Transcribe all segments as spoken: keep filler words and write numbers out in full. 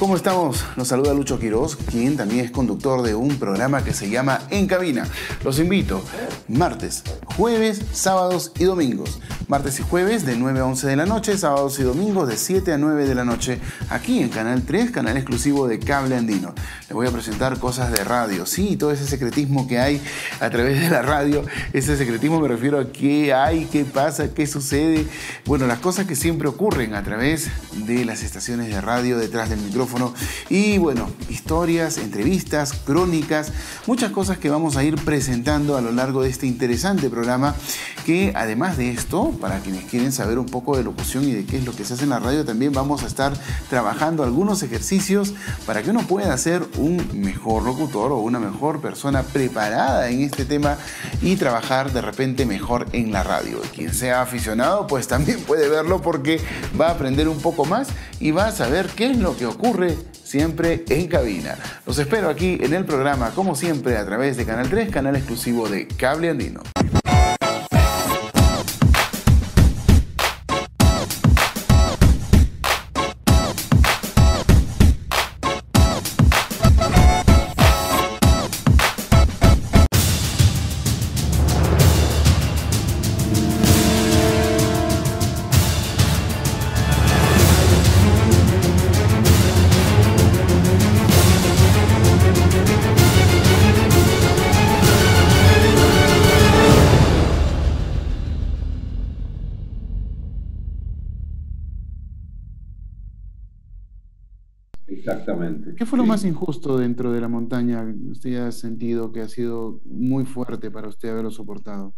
¿Cómo estamos? Nos saluda Lucho Quiroz, quien también es conductor de un programa que se llama En Cabina. Los invito martes, jueves, sábados y domingos. Martes y jueves de nueve a once de la noche, sábados y domingos de siete a nueve de la noche, aquí en Canal tres, canal exclusivo de Cable Andino. Les voy a presentar cosas de radio, sí, todo ese secretismo que hay a través de la radio. Ese secretismo me refiero a qué hay, qué pasa, qué sucede. Bueno, las cosas que siempre ocurren a través de las estaciones de radio, detrás del micrófono. Y bueno, historias, entrevistas, crónicas, muchas cosas que vamos a ir presentando a lo largo de este interesante programa, que además de esto, para quienes quieren saber un poco de locución y de qué es lo que se hace en la radio, también vamos a estar trabajando algunos ejercicios para que uno pueda ser un mejor locutor o una mejor persona preparada en este tema y trabajar de repente mejor en la radio. Quien sea aficionado, pues también puede verlo, porque va a aprender un poco más y va a saber qué es lo que ocurre siempre en cabina. Los espero aquí en el programa, como siempre, a través de Canal tres, canal exclusivo de Cable Andino. Exactamente. ¿Qué fue lo más injusto dentro de la montaña? ¿Usted ha sentido que ha sido muy fuerte para usted haberlo soportado?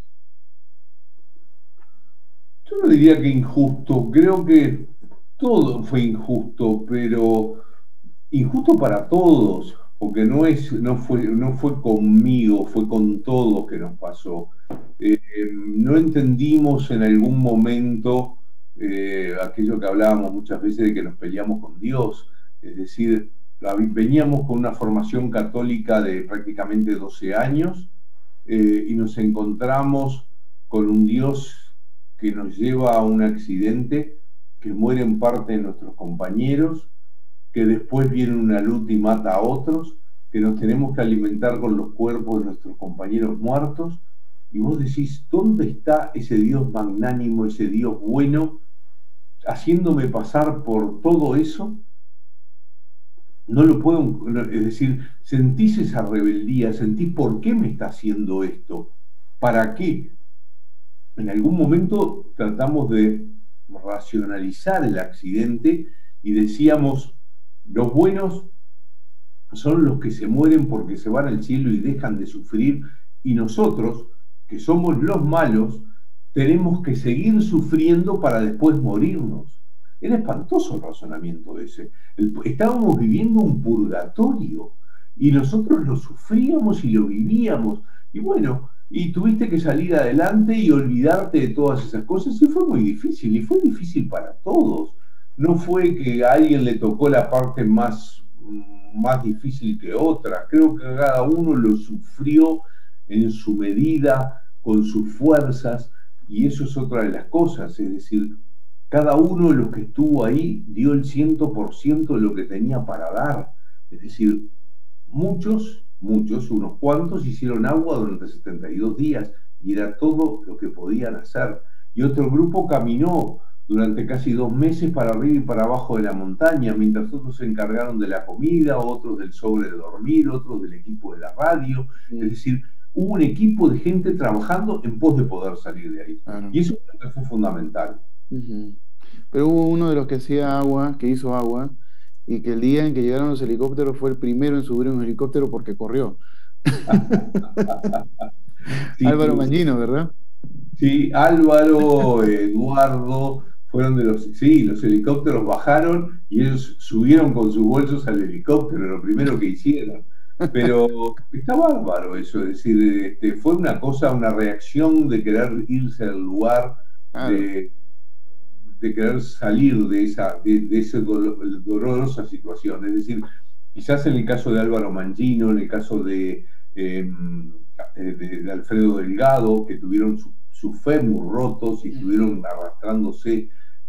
Yo no diría que injusto, creo que todo fue injusto, pero injusto para todos, porque no, es, no, fue, no fue conmigo, fue con todos que nos pasó. Eh, no entendimos en algún momento eh, aquello que hablábamos muchas veces de que nos peleamos con Dios. Es decir, veníamos con una formación católica de prácticamente doce años eh, y nos encontramos con un Dios que nos lleva a un accidente, que mueren parte de nuestros compañeros, que después viene una lucha y mata a otros, que nos tenemos que alimentar con los cuerpos de nuestros compañeros muertos. Y vos decís, ¿dónde está ese Dios magnánimo, ese Dios bueno, haciéndome pasar por todo eso? No lo puedo, es decir, sentís esa rebeldía, sentís por qué me está haciendo esto, para qué. En algún momento tratamos de racionalizar el accidente y decíamos, los buenos son los que se mueren porque se van al cielo y dejan de sufrir, y nosotros, que somos los malos, tenemos que seguir sufriendo para después morirnos. Era espantoso el razonamiento ese. El, estábamos viviendo un purgatorio y nosotros lo sufríamos y lo vivíamos. Y bueno, y tuviste que salir adelante y olvidarte de todas esas cosas, y fue muy difícil, y fue difícil para todos. No fue que a alguien le tocó la parte más, más difícil que otra. Creo que cada uno lo sufrió en su medida, con sus fuerzas, y eso es otra de las cosas. Es decir, cada uno de los que estuvo ahí dio el ciento por ciento de lo que tenía para dar. Es decir, muchos, muchos, unos cuantos hicieron agua durante setenta y dos días y era todo lo que podían hacer. Y otro grupo caminó durante casi dos meses para arriba y para abajo de la montaña, mientras otros se encargaron de la comida, otros del sobre de dormir, otros del equipo de la radio. Es decir, hubo un equipo de gente trabajando en pos de poder salir de ahí. Claro. Y eso fue fundamental. Uh-huh. Pero hubo uno de los que hacía agua, que hizo agua, y que el día en que llegaron los helicópteros fue el primero en subir un helicóptero porque corrió. Sí, Álvaro Mangino, ¿verdad? Sí, Álvaro, Eduardo, fueron de los... Sí, los helicópteros bajaron y ellos subieron con sus bolsos al helicóptero, lo primero que hicieron. Pero está bárbaro eso, es decir, este, fue una cosa, una reacción de querer irse al lugar, claro, de... de querer salir de esa, de, de esa dolor, dolorosa situación. Es decir, quizás en el caso de Álvaro Mangino, en el caso de, eh, de, de Alfredo Delgado, que tuvieron su, su fémur rotos y estuvieron arrastrándose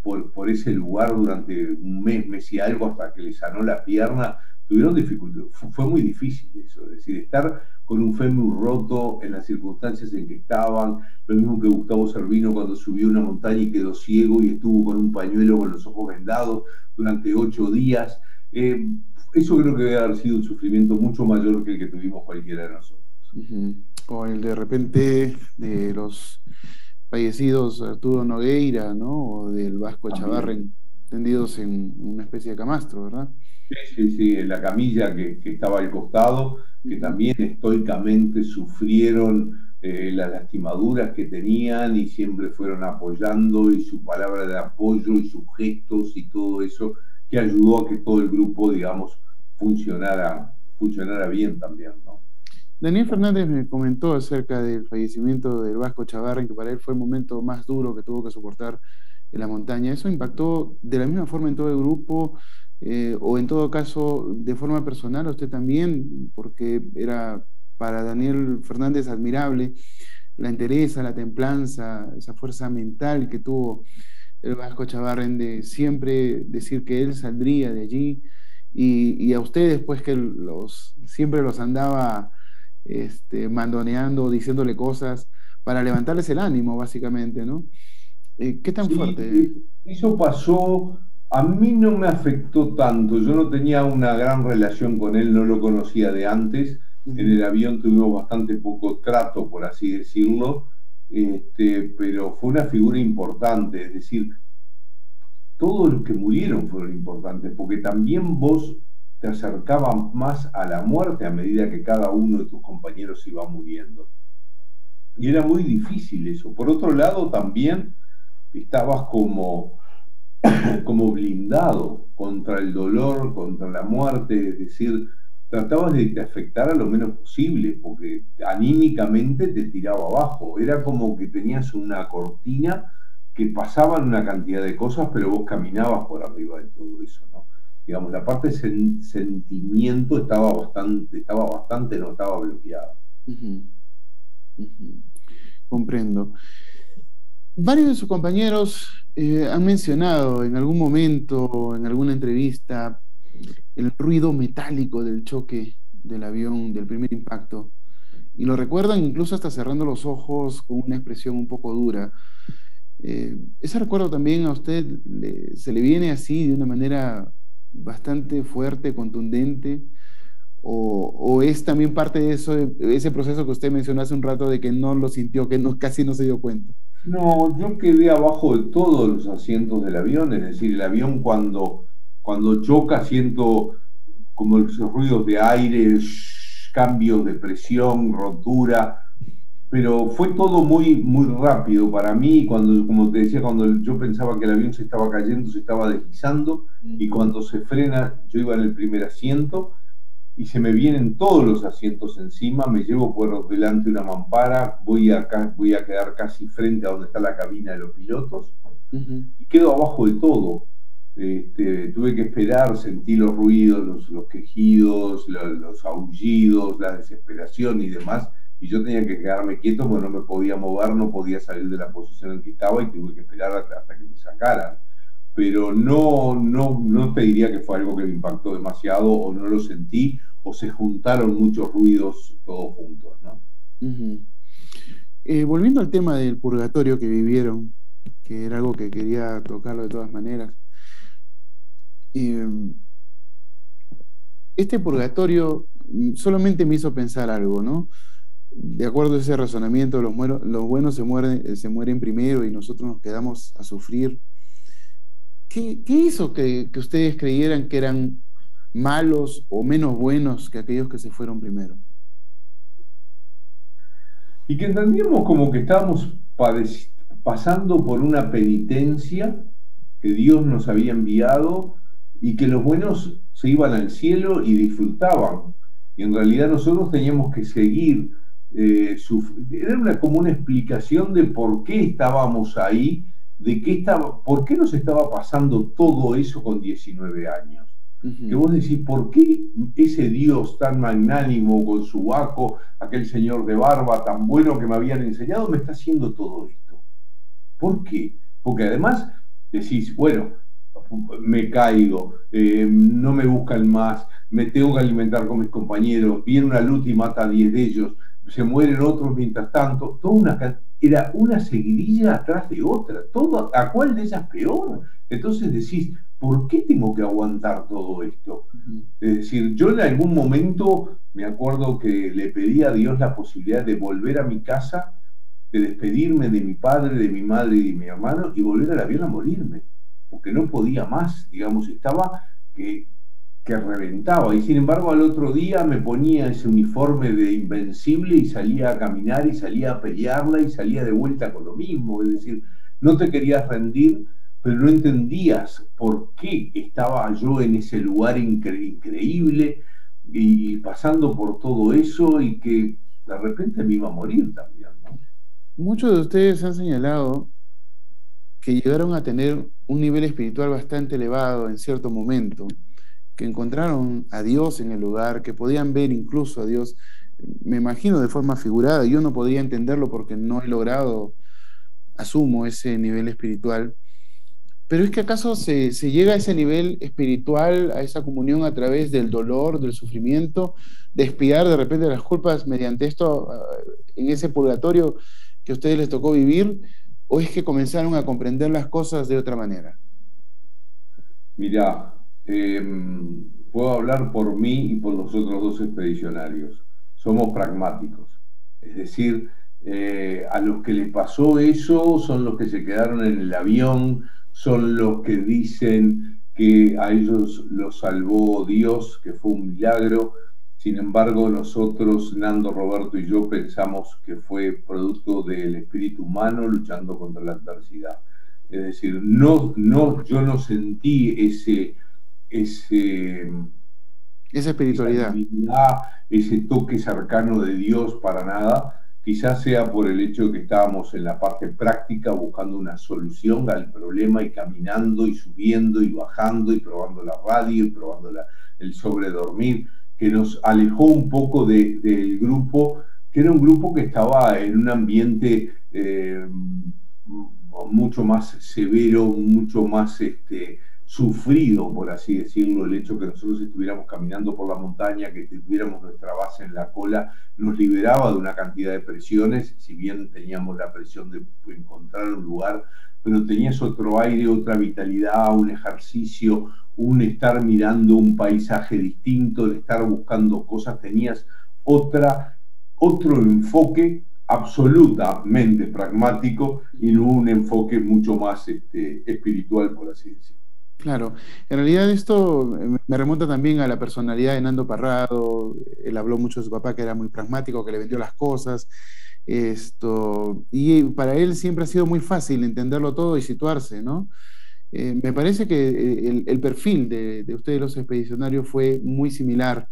por, por ese lugar durante un mes, mes y algo, hasta que le sanó la pierna. Tuvieron dificultades, fue, fue muy difícil eso, es decir, estar con un fémur roto en las circunstancias en que estaban, lo mismo que Gustavo Cervino cuando subió una montaña y quedó ciego y estuvo con un pañuelo con los ojos vendados durante ocho días. Eh, eso creo que debe haber sido un sufrimiento mucho mayor que el que tuvimos cualquiera de nosotros. Uh-huh. O el de repente de los fallecidos Arturo Nogueira, ¿no? O del Vasco Echavarren, tendidos en una especie de camastro, ¿verdad? Sí, sí, sí, en la camilla que, que estaba al costado, que también estoicamente sufrieron eh, las lastimaduras que tenían y siempre fueron apoyando, y su palabra de apoyo y sus gestos y todo eso que ayudó a que todo el grupo, digamos, funcionara, funcionara bien también, ¿no? Daniel Fernández me comentó acerca del fallecimiento del Vasco Echavarren, que para él fue el momento más duro que tuvo que soportar en la montaña. ¿Eso impactó de la misma forma en todo el grupo? Eh, o en todo caso, de forma personal, a usted también, porque era para Daniel Fernández admirable la entereza, la templanza, esa fuerza mental que tuvo el Vasco Echavarren de siempre decir que él saldría de allí, y, y a ustedes, pues, que los, siempre los andaba este, mandoneando, diciéndole cosas para levantarles el ánimo, básicamente, ¿no? Eh, ¿Qué tan Sí, fuerte? Eso pasó. A mí no me afectó tanto, yo no tenía una gran relación con él, no lo conocía de antes. Uh-huh. En el avión tuvimos bastante poco trato, por así decirlo, este, pero fue una figura importante, es decir, todos los que murieron fueron importantes, porque también vos te acercabas más a la muerte a medida que cada uno de tus compañeros iba muriendo. Y era muy difícil eso. Por otro lado, también estabas como... como blindado contra el dolor, contra la muerte, es decir, tratabas de te afectar a lo menos posible, porque anímicamente te tiraba abajo, era como que tenías una cortina que pasaban una cantidad de cosas, pero vos caminabas por arriba de todo eso, ¿no? Digamos, la parte de sen sentimiento estaba bastante, estaba bastante, no estaba bloqueada. Uh-huh. Uh-huh. Comprendo. Varios de sus compañeros eh, han mencionado en algún momento, en alguna entrevista, el ruido metálico del choque del avión, del primer impacto, y lo recuerdan incluso hasta cerrando los ojos con una expresión un poco dura. Eh, ¿Ese recuerdo también a usted le, se le viene así de una manera bastante fuerte, contundente? O, ¿O es también parte de eso, de ese proceso que usted mencionó hace un rato de que no lo sintió, que no, casi no se dio cuenta? No, yo quedé abajo de todos los asientos del avión, es decir, el avión cuando, cuando choca siento como esos ruidos de aire, shh, cambios de presión, rotura, pero fue todo muy, muy rápido para mí. Cuando, como te decía, cuando yo pensaba que el avión se estaba cayendo, se estaba deslizando, y cuando se frena, yo iba en el primer asiento, y se me vienen todos los asientos encima, me llevo por delante una mampara, voy a, voy a quedar casi frente a donde está la cabina de los pilotos, uh-huh. y quedo abajo de todo. Este, tuve que esperar, sentí los ruidos, los, los quejidos, los, los aullidos, la desesperación y demás, y yo tenía que quedarme quieto porque no me podía mover, no podía salir de la posición en que estaba, y tuve que esperar hasta, hasta que me sacaran. Pero no, no, no te diría que fue algo que me impactó demasiado, o no lo sentí, o se juntaron muchos ruidos todos juntos, ¿no? Uh-huh. eh, volviendo al tema del purgatorio que vivieron, que era algo que quería tocarlo de todas maneras, eh, este purgatorio solamente me hizo pensar algo, ¿no? De acuerdo a ese razonamiento, los, los buenos se mueren, se mueren primero y nosotros nos quedamos a sufrir. ¿Qué, qué hizo que, que ustedes creyeran que eran malos o menos buenos que aquellos que se fueron primero? Y que entendíamos como que estábamos pasando por una penitencia que Dios nos había enviado, y que los buenos se iban al cielo y disfrutaban. Y en realidad nosotros teníamos que seguir. Eh, era una, como una explicación de por qué estábamos ahí, de qué estaba, por qué nos estaba pasando todo eso con diecinueve años. Uh-huh. Que vos decís, ¿por qué ese Dios tan magnánimo con su Baco, aquel señor de barba tan bueno que me habían enseñado, me está haciendo todo esto? ¿Por qué? Porque además decís, bueno, me caigo, eh, no me buscan más, me tengo que alimentar con mis compañeros, viene una lucha y mata a diez de ellos, se mueren otros mientras tanto, toda una, era una seguidilla atrás de otra, todo, ¿a cuál de ellas peor? Entonces decís, ¿por qué tengo que aguantar todo esto? Es decir, yo en algún momento me acuerdo que le pedí a Dios la posibilidad de volver a mi casa, de despedirme de mi padre, de mi madre y de mi hermano y volver al avión a morirme, porque no podía más, digamos, estaba que, que reventaba. Y sin embargo al otro día me ponía ese uniforme de invencible y salía a caminar y salía a pelearla y salía de vuelta con lo mismo. Es decir, no te querías rendir, pero no entendías por qué estaba yo en ese lugar incre increíble y pasando por todo eso y que de repente me iba a morir también, ¿no? Muchos de ustedes han señalado que llegaron a tener un nivel espiritual bastante elevado en cierto momento, que encontraron a Dios en el lugar, que podían ver incluso a Dios, me imagino de forma figurada. Yo no podría entenderlo porque no he logrado, asumo, ese nivel espiritual. Pero es que acaso se, se llega a ese nivel espiritual, a esa comunión a través del dolor, del sufrimiento, de expiar de repente las culpas mediante esto, en ese purgatorio que a ustedes les tocó vivir, o es que comenzaron a comprender las cosas de otra manera. Mirá, eh, puedo hablar por mí y por los otros dos expedicionarios. Somos pragmáticos, es decir, eh, a los que les pasó eso son los que se quedaron en el avión, son los que dicen que a ellos los salvó Dios, que fue un milagro. Sin embargo, nosotros, Nando, Roberto y yo, pensamos que fue producto del espíritu humano luchando contra la adversidad. Es decir, no, no, yo no sentí ese, ese, esa espiritualidad, esa, ese toque cercano de Dios para nada. Quizás sea por el hecho de que estábamos en la parte práctica buscando una solución al problema y caminando y subiendo y bajando y probando la radio y probando la, el sobredormir, que nos alejó un poco de, del grupo, que era un grupo que estaba en un ambiente eh, mucho más severo, mucho más este, sufrido, por así decirlo. El hecho que nosotros estuviéramos caminando por la montaña, que tuviéramos nuestra base en la cola, nos liberaba de una cantidad de presiones, si bien teníamos la presión de encontrar un lugar, pero tenías otro aire, otra vitalidad, un ejercicio, un estar mirando un paisaje distinto, el estar buscando cosas, tenías otra, otro enfoque absolutamente pragmático y no un enfoque mucho más este, espiritual, por así decirlo. Claro, en realidad esto me remonta también a la personalidad de Nando Parrado. Él habló mucho de su papá, que era muy pragmático, que le vendió las cosas, esto, y para él siempre ha sido muy fácil entenderlo todo y situarse, ¿no? Eh, me parece que el, el perfil de, de ustedes los expedicionarios fue muy similar.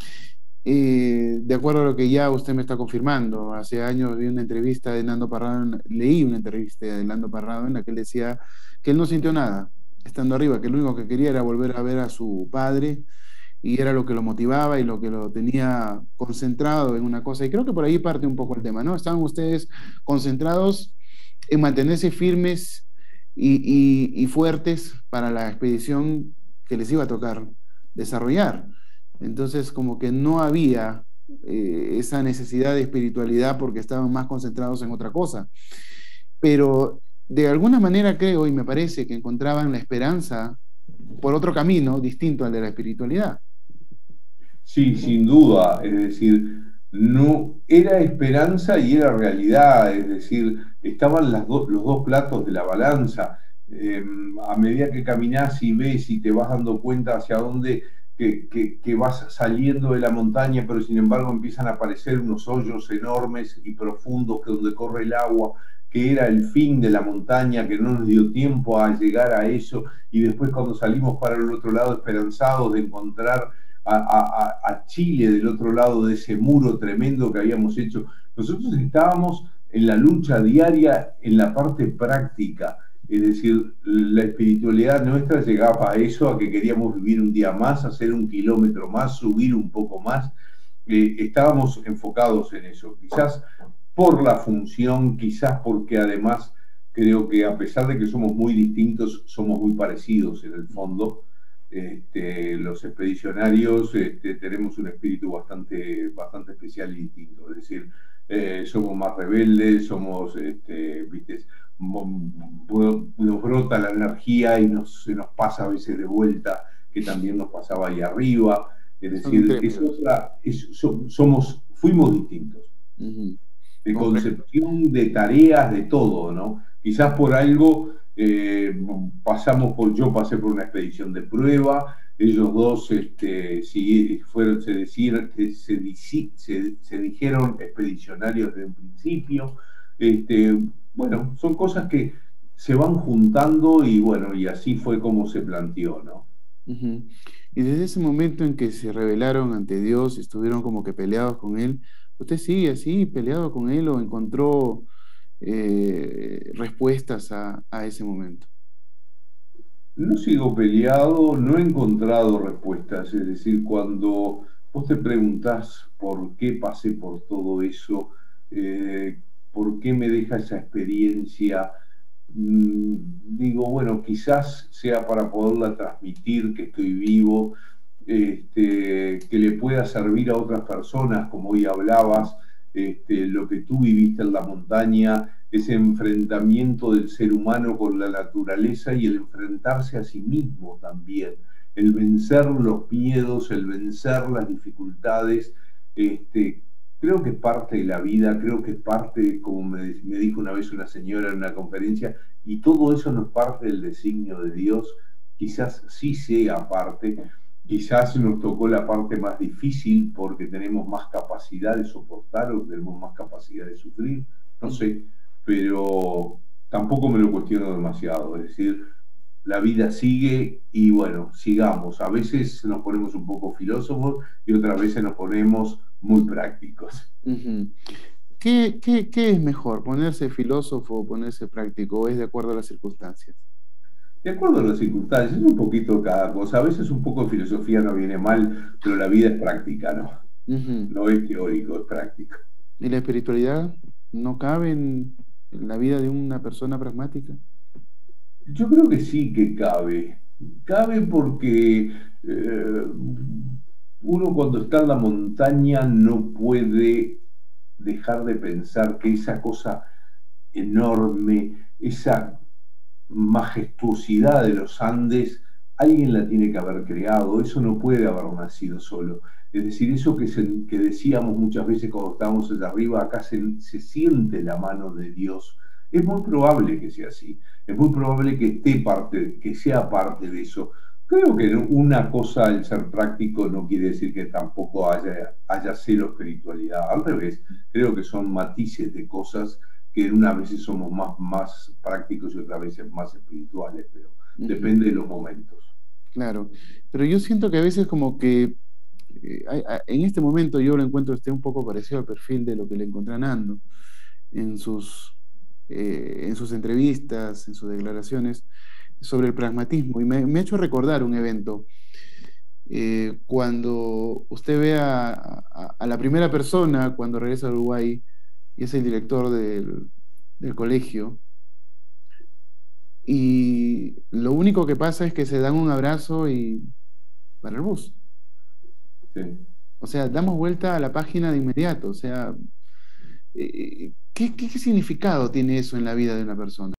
Eh, de acuerdo a lo que ya usted me está confirmando, hace años vi una entrevista de Nando Parrado, leí una entrevista de Nando Parrado en la que él decía que él no sintió nada estando arriba, que lo único que quería era volver a ver a su padre y era lo que lo motivaba y lo que lo tenía concentrado en una cosa. Y creo que por ahí parte un poco el tema, ¿no? Estaban ustedes concentrados en mantenerse firmes y, y, y fuertes para la expedición que les iba a tocar desarrollar. Entonces, como que no había eh, esa necesidad de espiritualidad porque estaban más concentrados en otra cosa. Pero de alguna manera creo y me parece que encontraban la esperanza por otro camino distinto al de la espiritualidad. Sí, sin duda, es decir, no era esperanza y era realidad, es decir, estaban las do, los dos platos de la balanza. Eh, a medida que caminás y ves y te vas dando cuenta hacia dónde que, que, que vas saliendo de la montaña, pero sin embargo empiezan a aparecer unos hoyos enormes y profundos que donde corre el agua, que era el fin de la montaña, que no nos dio tiempo a llegar a eso, y después cuando salimos para el otro lado esperanzados de encontrar a, a, a Chile del otro lado de ese muro tremendo que habíamos hecho, nosotros estábamos en la lucha diaria en la parte práctica, es decir, la espiritualidad nuestra llegaba a eso, a que queríamos vivir un día más, hacer un kilómetro más, subir un poco más, eh, estábamos enfocados en eso, quizás por la función, quizás porque además creo que a pesar de que somos muy distintos, somos muy parecidos en el fondo. Este, los expedicionarios este, tenemos un espíritu bastante, bastante especial y distinto. Es decir, eh, somos más rebeldes, somos, este, ¿viste? Nos brota la energía y nos, se nos pasa a veces de vuelta, que también nos pasaba ahí arriba. Es decir, es otra, es, somos, fuimos distintos. Uh-huh. De concepción, de tareas, de todo, ¿no? Quizás por algo eh, pasamos por, yo pasé por una expedición de prueba, ellos dos este, si fueron, se, decir, se, se, se dijeron expedicionarios desde un principio. Este, bueno, son cosas que se van juntando y bueno, y así fue como se planteó, ¿no? Uh-huh. Y desde ese momento en que se rebelaron ante Dios, estuvieron como que peleados con Él, ¿usted sigue así, peleado con Él o encontró eh, respuestas a, a ese momento? No sigo peleado, no he encontrado respuestas. Es decir, cuando vos te preguntás por qué pasé por todo eso, eh, por qué me deja esa experiencia, mmm, digo, bueno, quizás sea para poderla transmitir, que estoy vivo, este, que le pueda servir a otras personas, como hoy hablabas, este, lo que tú viviste en la montaña, ese enfrentamiento del ser humano con la naturaleza y el enfrentarse a sí mismo también, el vencer los miedos, el vencer las dificultades, este, creo que es parte de la vida, creo que es parte, como me, me dijo una vez una señora en una conferencia, y todo eso no es parte del designio de Dios, quizás sí sea parte. Quizás nos tocó la parte más difícil porque tenemos más capacidad de soportar o tenemos más capacidad de sufrir, no sé, pero tampoco me lo cuestiono demasiado. Es decir, la vida sigue y bueno, sigamos. A veces nos ponemos un poco filósofos y otras veces nos ponemos muy prácticos. Uh-huh. ¿Qué, qué, ¿Qué es mejor, ponerse filósofo o ponerse práctico? ¿O es de acuerdo a las circunstancias? De acuerdo a las circunstancias, es un poquito cada cosa. A veces un poco de filosofía no viene mal, pero la vida es práctica, ¿no? Uh-huh. No es teórico, es práctico. ¿Y la espiritualidad no cabe en la vida de una persona pragmática? Yo creo que sí que cabe. Cabe porque eh, uno cuando está en la montaña no puede dejar de pensar que esa cosa enorme, esa majestuosidad de los Andes, alguien la tiene que haber creado, eso no puede haber nacido solo. Es decir, eso que, se, que decíamos muchas veces cuando estábamos allá arriba, acá se, se siente la mano de Dios. Es muy probable que sea así, es muy probable que esté parte, que sea parte de eso. Creo que una cosa, el ser práctico, no quiere decir que tampoco haya, haya cero espiritualidad. Al revés, creo que son matices de cosas que unas veces somos más, más prácticos y otras veces más espirituales, pero uh-huh. Depende de los momentos. Claro, pero yo siento que a veces como que eh, hay, hay, en este momento yo lo encuentro este un poco parecido al perfil de lo que le encontré a Nando en sus, eh, en sus entrevistas, en sus declaraciones sobre el pragmatismo, y me, me ha hecho recordar un evento. Eh, cuando usted ve a, a, a la primera persona cuando regresa a Uruguay, y es el director del, del colegio, y lo único que pasa es que se dan un abrazo y para el bus. Sí. O sea, damos vuelta a la página de inmediato. O sea, eh, ¿qué, qué, ¿qué significado tiene eso en la vida de una persona?